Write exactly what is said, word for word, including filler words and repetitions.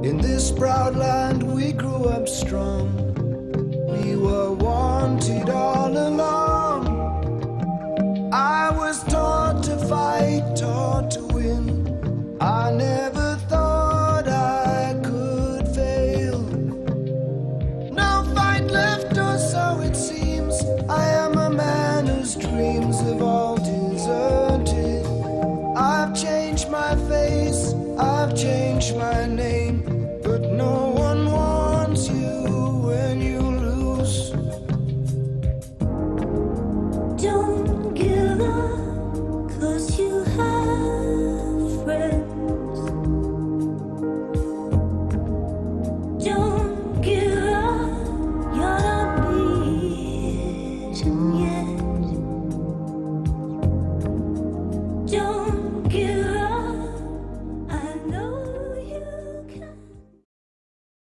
In this proud land we grew up strong. We were wanted all along. I was taught to fight, taught to win. I never thought I could fail. No fight left, or so it seems. I am a man whose dreams have all deserted. I've changed my face, I've changed my name, but no